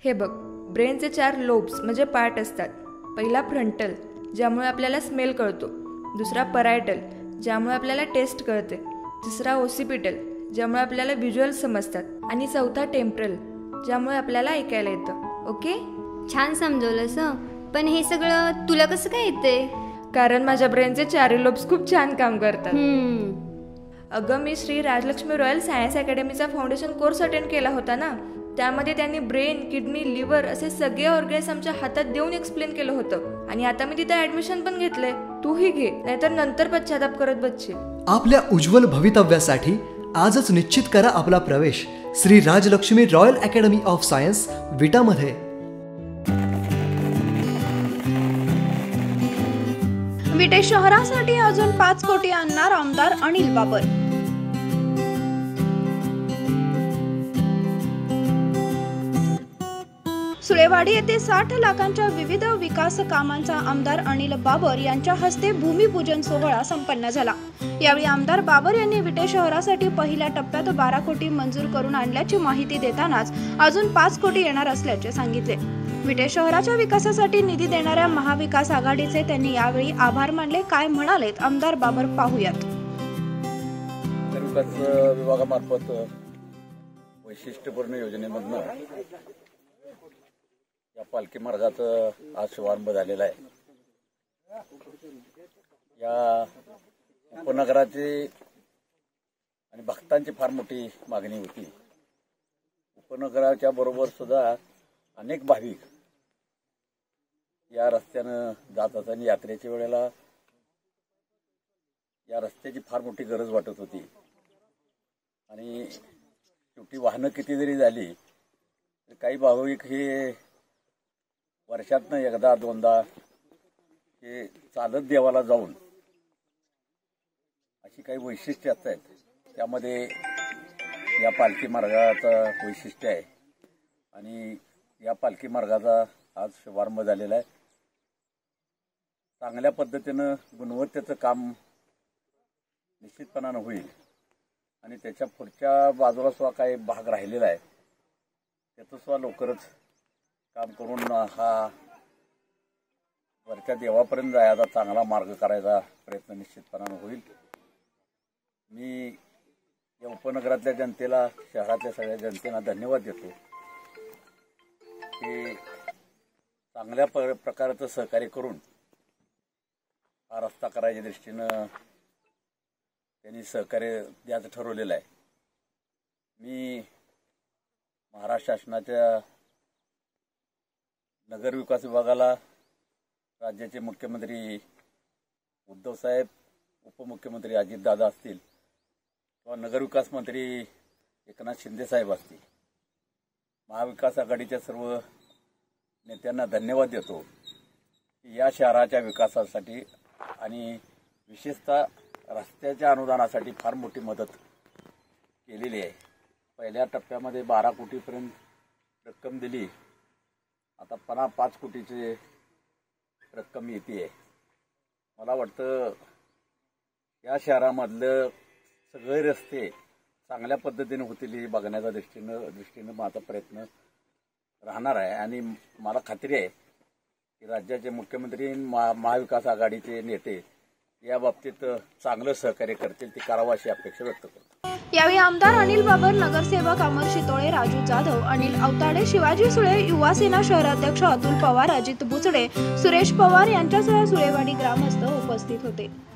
हे बघ, ब्रेनचे 4 लोब्स म्हणजे पार्ट असतात. पहिला फ्रंटल, ज्यामुळे आपल्याला स्मेल कळतो. दुसरा परायटल, ज्यामुळे आपल्याला टेस्ट कळते. तिसरा ओसिपिटल, ज्यामुळे आपल्याला व्हिज्युअल समजतात. आणि चौथा टेम्परल, ज्यामुळे आपल्याला ऐकायला येतं. ओके, छान समजवलंस. पण हे सगळं तुला कसं काय येते? कारण माझ्या ब्रेनचे 4 लोब्स खूप छान काम करतात. अगं, मी श्री राजलक्ष्मी रॉयल सायन्स अकॅडमीचा फाउंडेशन कोर्स अटेंड केला होता ना. त्यामध्ये त्यांनी ब्रेन, किडनी, लिव्हर असे सगळे ऑर्गन्स आमच्या हातात देऊन एक्सप्लेन केलं होतं. आणि आता मी तिथे ऍडमिशन पण घेतलंय. तूही घे, नाहीतर नंतर पश्चाताप करत बसशील. आपल्या उज्ज्वल भवितव्यासाठी आजच निश्चित करा आपला प्रवेश Shri Rajalakshmi royal academy of science विटामध्ये. विटे शहरासाठी अजून 5 कोटी आणणार आमदार अनिल बाबर. सुळेवाडी येथे 60 लाखांच्या विविध विकास कामांचा आमदार अनिल बाबर यांच्या हस्ते भूमिपूजन सोहळा संपन्न झाला. यावेळी आमदार बाबर यांनी विटे शहरासाठी पहिल्या टप्प्यात 12 कोटी मंजूर करून आणल्याची माहिती देतानाच अजून 5 कोटी येणार असल्याचे सांगितले. विटे शहराच्या विकासासाठी निधी देणाऱ्या महाविकास आघाडीचे त्यांनी यावेळी आभार मानले. काय म्हणालेत आमदार बाबर पाहूयात. विभागामार्फत वैशिष्ट्यपूर्ण योजनेमधून या पालखी मार्गाचं आज शुभारंभ झालेला आहे. या उपनगराची आणि भक्तांची फार मोठी मागणी होती. उपनगराच्या बरोबर सुद्धा अनेक भाविक या रस्त्यानं जात असताना यात्रेच्या वेळेला या रस्त्याची फार मोठी गरज वाटत होती. आणि शेवटी वाहनं किती जरी झाली तर काही भाविक हे वर्षातनं एकदा दोनदा हे चालत देवाला जाऊन अशी काही वैशिष्ट्ये असतात. त्यामध्ये या पालखी मार्गाचं वैशिष्ट्य आहे. आणि या पालखी मार्गाचा आज शुभारंभ झालेला आहे. चांगल्या पद्धतीनं गुणवत्तेचं काम निश्चितपणानं होईल. आणि त्याच्या पुढच्या बाजूला सुद्धा काही भाग राहिलेला आहे, त्याचं सुद्धा लवकरच काम करून हा वरच्या देवापर्यंत जायचा चांगला मार्ग करायचा प्रयत्न निश्चितपणानं होईल. मी या उपनगरातल्या जनतेला, शहरातल्या सगळ्या जनतेला धन्यवाद देतो की चांगल्या प्रकारचं सहकार्य करून हा रस्ता करायच्या दृष्टीनं त्यांनी सहकार्य द्यायचं ठरवलेलं आहे. मी महाराष्ट्र शासनाच्या नगर विकास विभागाला राज्याचे मुख्यमंत्री उद्धव साहेब, उपमुख्यमंत्री अजितदादा असतील किंवा नगरविकास मंत्री एकनाथ शिंदे साहेब असतील, महाविकास आघाडीच्या सर्व नेत्यांना धन्यवाद देतो की या शहराच्या विकासासाठी आणि विशेषतः रस्त्याच्या अनुदानासाठी फार मोठी मदत केलेली आहे. पहिल्या टप्प्यामध्ये 12 कोटीपर्यंत रक्कम दिली. आता 5 कोटीची रक्कम येते. मला वाटतं या शहरामधलं सगळे रस्ते चांगल्या पद्धतीने होतील हे बघण्याच्या दृष्टीनं माझा प्रयत्न राहणार आहे. आणि मला खात्री आहे की राज्याचे मुख्यमंत्री, महाविकास आघाडीचे नेते या बाबतीत चांगलं सहकार्य करतील, ते करावं अशी अपेक्षा व्यक्त करतो. यावेळी आमदार अनिल बाबर, नगरसेवक अमर शितोळे, राजू जाधव, अनिल अवताडे, शिवाजी सुळे, युवासेना शहराध्यक्ष अतुल पवार, अजित बुचडे, सुरेश पवार यांच्यासह सुळेवाडी ग्रामस्थ उपस्थित होते.